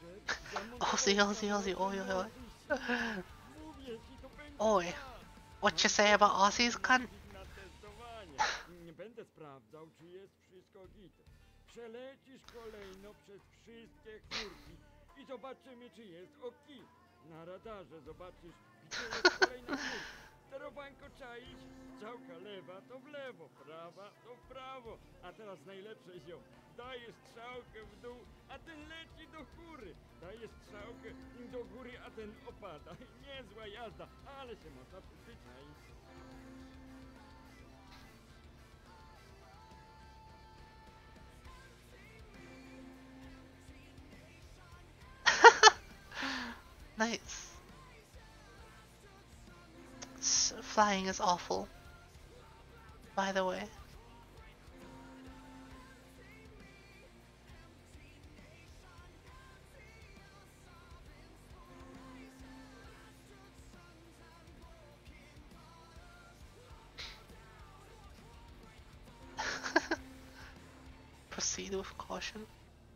Ozzy, Ozzy, Ozzy, oi, oi, oi. Oi, what you say about Ozzy's cunt? Będę sprawdzał, czy jest wszystko git. Przelecisz kolejno przez wszystkie chmurki i zobaczymy, czy jest oki. Na radarze zobaczysz, gdzie jest kolejna chmurka. Sterowanko czaisz, strzałka lewa to w lewo, prawa to w prawo. A teraz najlepsze ziom. Dajesz strzałkę w dół, a ten leci do góry. Dajesz strzałkę do góry, a ten opada. Niezła jazda, ale się można przyzwyczaić. Nice. Flying is awful, by the way. Proceed with caution.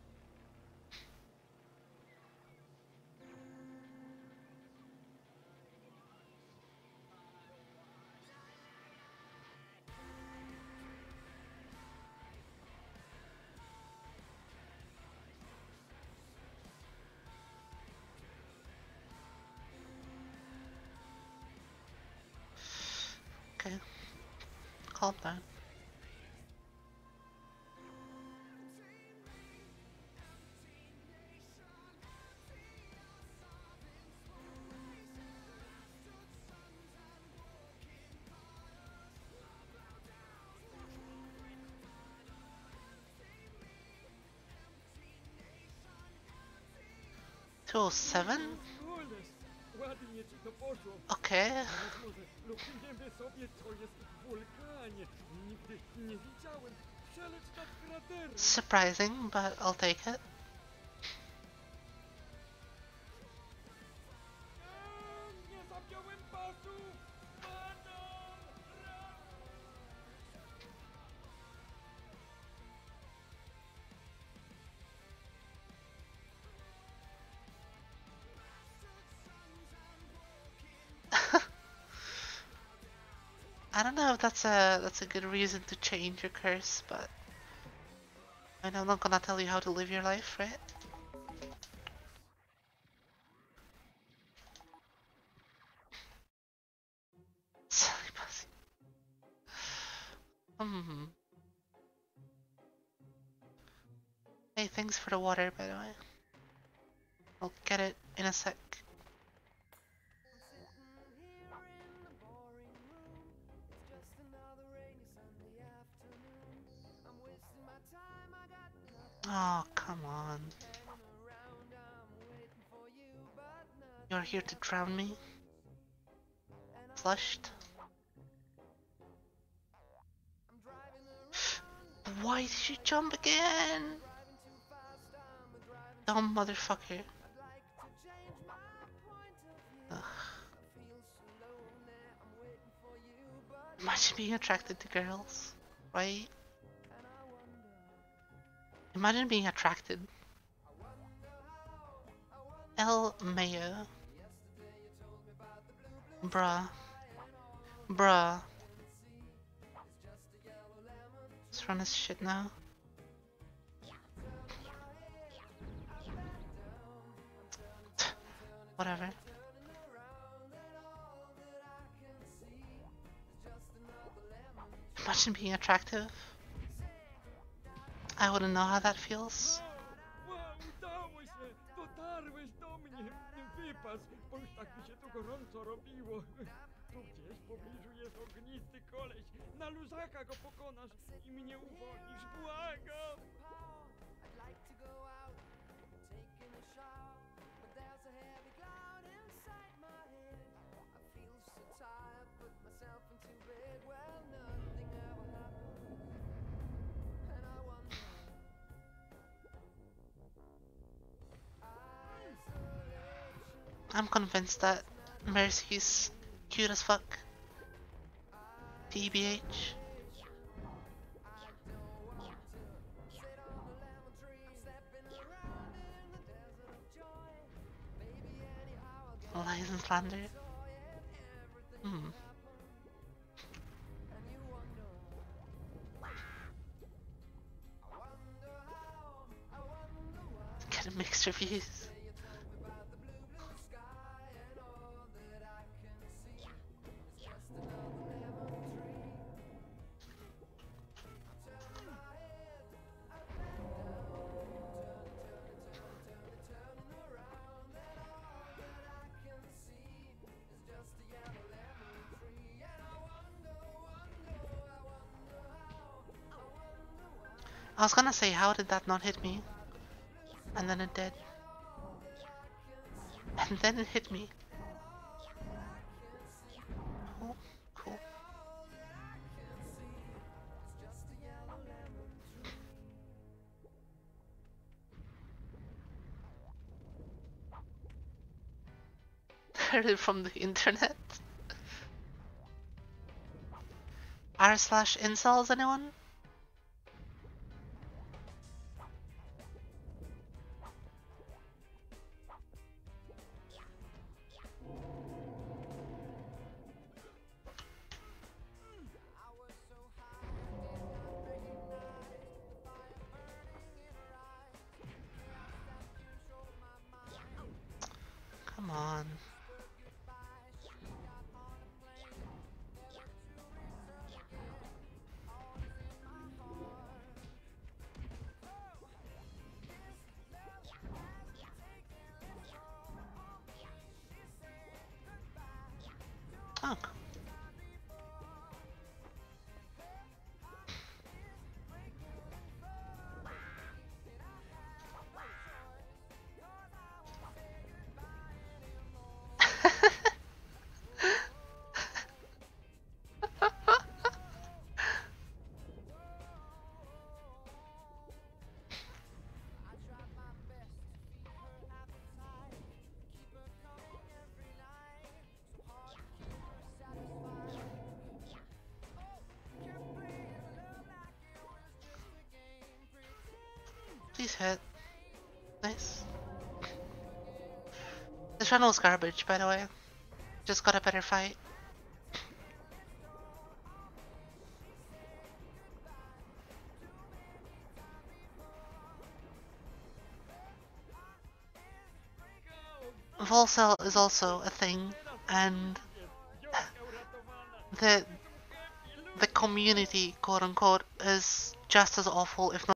Okay, calm down. Two 7? Ładnie ci to poszło. Okay. Może lukniemy sobie, co jest w wulkanie. Nigdy nie widziałem. Przeleć nad kraterem. Surprising, but I'll take it. Nie zapiąłem pasu. Padam! I don't know if that's a good reason to change your curse, but I'm not gonna tell you how to live your life, right? Silly pussy. Hmm. Hey, thanks for the water, by the way. I'll get it in a sec. Oh, come on. You're here to drown me? Flushed? Why did you jump again? Dumb motherfucker. Ugh. Imagine being attracted to girls, right? Imagine being attracted. El Mayo. Bruh. Bruh. Let's run this shit now. Whatever. Imagine being attractive. I wouldn't know how that feels. Wow, udało się! Dotarłeś do mnie! Wypas, bo już tak mi się tu gorąco robiło. Tu gdzieś w pobliżu jest ognisty koleś. Na luzaka go pokonasz i mnie uwolnisz. Błagam! I'm convinced that Mercy's cute as fuck. TBH. slander. Hmm. Getting mixed reviews. I was gonna say, how did that not hit me? And then it did. And then it hit me. Oh, cool. Heard it from the internet. r/incels, anyone? Come on. Oh. Please hit. Nice. This run was garbage, by the way. Just got a better fight. Volcel is also a thing, and the community, quote unquote, is just as awful, if not